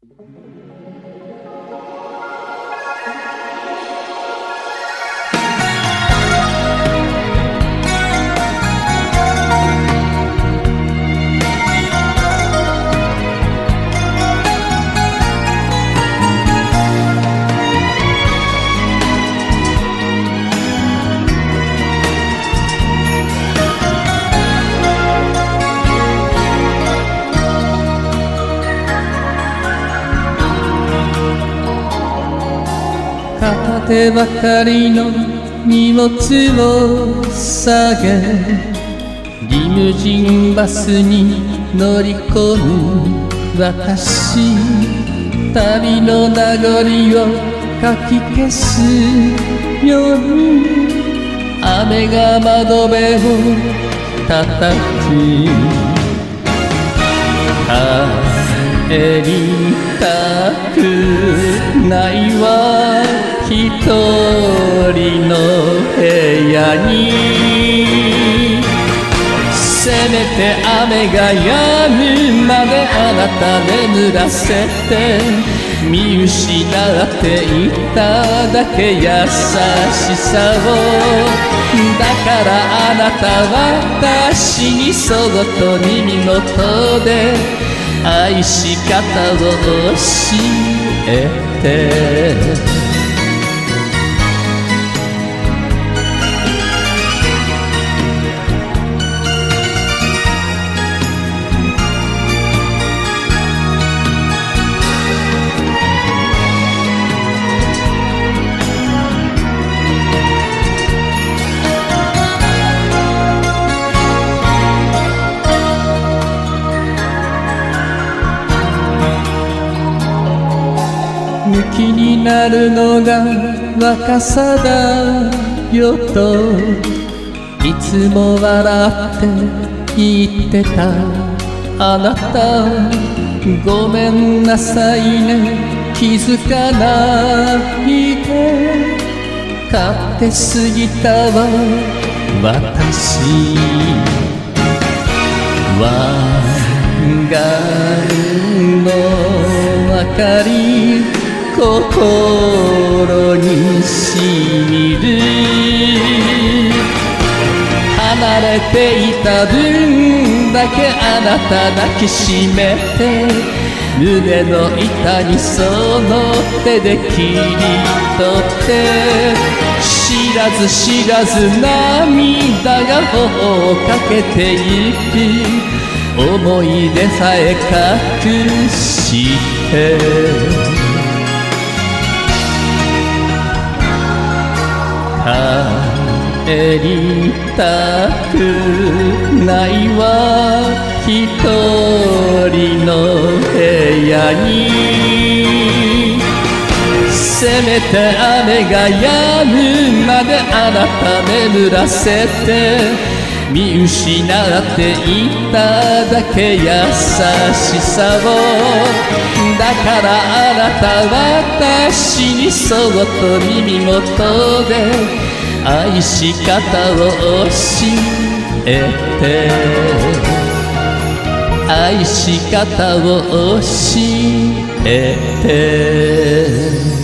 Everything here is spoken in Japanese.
片手ばかりの荷物を下げ、リムジンバスに乗り込む私、旅の名残をかき消すように雨が窓辺を叩く。帰りたくないわ、一人の部屋に。せめて雨が止むまであなた眠らせて、見失っていただけ優しさを。だからあなた私にそっと耳元で愛し方を教えて。ムキになるのが若さだよといつも笑って言ってたあなた。ごめんなさいね、気づかないで。勝手すぎたわ私。わがの明かり心にしみる。離れていた分だけあなた抱きしめて、胸の痛にその手で切り取って、知らず知らず涙が頬をかけてゆく。思い出さえ隠して帰りたくないわ、一人の部屋に。せめて雨が止むまであなた眠らせて、見失っていただけ優しさを。だからあなた私にそっと耳元で愛し方を教えて、愛し方を教えて。